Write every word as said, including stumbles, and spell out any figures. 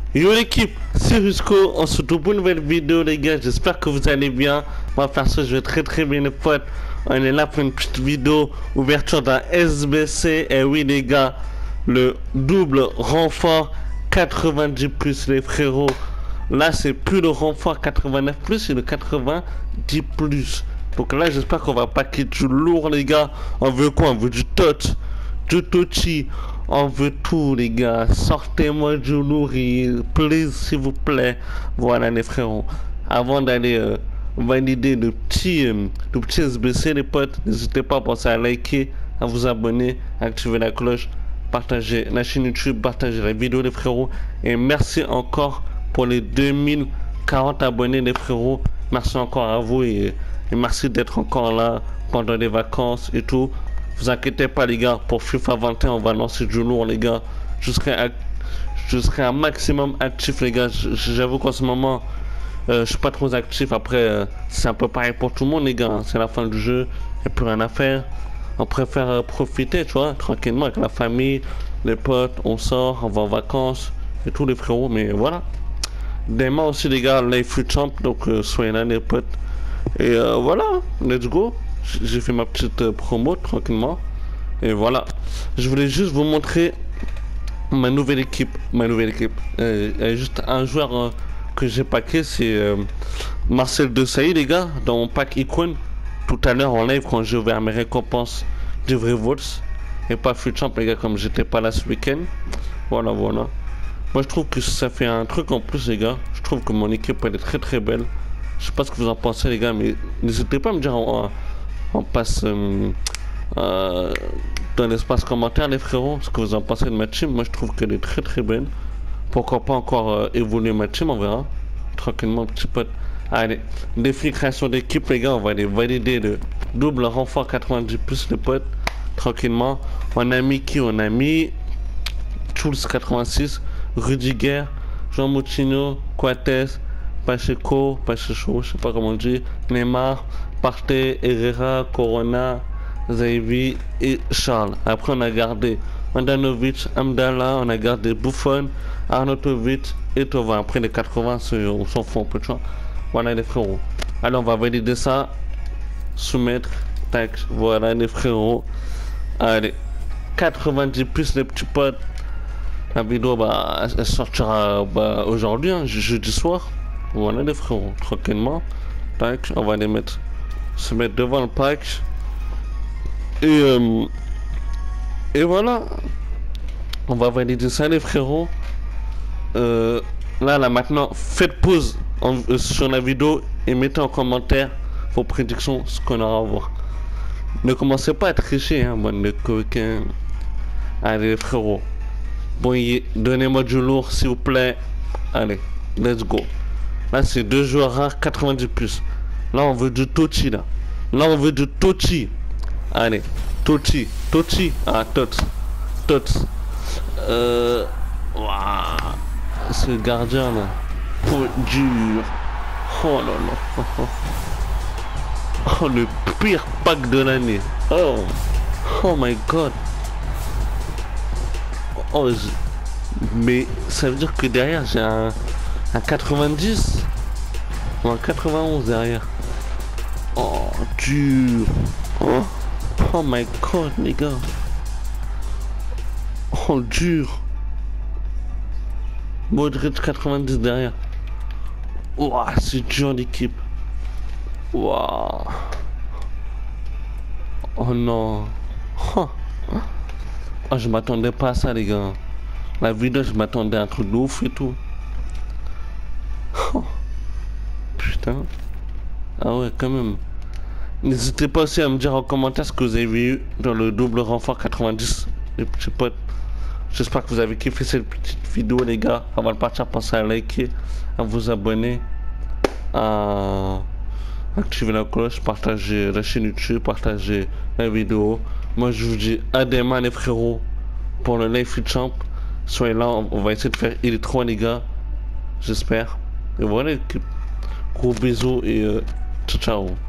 Yo l'équipe, c'est Rusco, on se retrouve pour une nouvelle vidéo les gars, j'espère que vous allez bien. Moi perso je vais très très bien les potes. On est là pour une petite vidéo ouverture d'un S B C. Et oui les gars, le double renfort quatre-vingt-dix plus les frérots. Là c'est plus le renfort quatre-vingt-neuf plus, c'est le quatre-vingt-dix plus. Donc là j'espère qu'on va paquer du lourd les gars. On veut quoi? On veut du tot, du tochi. On veut tout les gars, sortez-moi du lourd, please s'il vous plaît. Voilà les frérots. Avant d'aller euh, valider le petit, euh, le petit S B C les potes, n'hésitez pas à penser à liker, à vous abonner, à activer la cloche, partager la chaîne YouTube, partager la vidéo les frérots. Et merci encore pour les deux mille quarante abonnés les frérots. Merci encore à vous et, et merci d'être encore là pendant les vacances et tout. Vous inquiétez pas les gars, pour FIFA vingt et un on va lancer du lourd les gars. Je serai, je serai un maximum actif les gars. J'avoue qu'en ce moment euh, je suis pas trop actif. Après euh, c'est un peu pareil pour tout le monde les gars. C'est la fin du jeu, il n'y a plus rien à faire. On préfère euh, profiter tu vois, tranquillement avec la famille, les potes, on sort, on va en vacances et tous les frérots. Mais voilà. Demain aussi les gars, Life Free Champ, donc euh, soyez là les potes. Et euh, voilà, let's go. J'ai fait ma petite euh, promo tranquillement. Et voilà. Je voulais juste vous montrer ma nouvelle équipe. Ma nouvelle équipe. Euh, il y a juste un joueur euh, que j'ai packé, c'est euh, Marcel Desailly les gars. Dans mon pack Icon. Tout à l'heure en live quand j'ai ouvert mes récompenses du vrai Vols. Et pas Free Champ les gars comme j'étais pas là ce week-end. Voilà voilà. Moi je trouve que ça fait un truc en plus les gars. Je trouve que mon équipe elle est très très belle. Je sais pas ce que vous en pensez les gars, mais n'hésitez pas à me dire en, en, on passe euh, euh, dans l'espace commentaire les frérots ce que vous en pensez de ma team. Moi je trouve qu'elle est très très belle. Pourquoi pas encore euh, évoluer ma team, on verra tranquillement petit pote. Allez, défi création d'équipe les gars, on va aller valider le double renfort quatre-vingt-dix plus les potes tranquillement. On a mis qui? On a mis Schulz quatre-vingt-six, Rudiger, Jean Moutinho, Coates, Pacheco, Pacheco, je sais pas comment on dit, Neymar, Partey, Herrera, Corona, Zaivi et Charles. Après on a gardé Andanovic, Amdala, on a gardé Buffon, Arnautovic et Thauvin. Après les quatre-vingts, on s'en fout un peu de choix. Voilà les frérots. Alors on va valider ça, soumettre, tac, voilà les frérots. Allez, quatre-vingt-dix plus les petits potes. La vidéo bah, elle sortira bah, aujourd'hui, hein, jeudi soir. Voilà les frérots, tranquillement. Tac, on va les mettre, se mettre devant le pack. Et, euh, et voilà. On va valider ça les frérots. Euh, là, là maintenant, faites pause en, euh, sur la vidéo et mettez en commentaire vos prédictions, ce qu'on aura à voir. Ne commencez pas à tricher, hein, bon, les coquins. Allez les frérots. Bon, donnez-moi du lourd s'il vous plaît. Allez, let's go. Là c'est deux joueurs rares quatre-vingt-dix plus. Là on veut du Tochi là. Là on veut du Tochi. Allez, Tochi, Tochi. Ah, Tots. Tots. Euh. Waouh. Ce gardien là. Oh, dur. Oh là là. Oh, le pire pack de l'année. Oh. Oh my god. Oh, je... mais ça veut dire que derrière j'ai un, un quatre-vingt-dix ou un quatre-vingt-onze derrière. Oh, dur. Oh, oh my god, les gars. Oh, dur. Modric quatre-vingt-dix derrière. Ouah, c'est dur l'équipe. Ouah. Oh non. Oh. Oh, je m'attendais pas à ça les gars. La vidéo je m'attendais à un truc de ouf et tout. Oh. Putain. Ah ouais quand même. N'hésitez pas aussi à me dire en commentaire ce que vous avez vu dans le double renfort quatre-vingt-dix. Les petits potes. J'espère que vous avez kiffé cette petite vidéo les gars. Avant de partir, pensez à liker, à vous abonner, à activer la cloche, partager la chaîne YouTube, partager la vidéo. Moi je vous dis à demain les frérots pour le Life Free Champ. Soyez là, on va essayer de faire Elite trois les gars. J'espère. Et voilà, gros bisous et euh, ciao ciao.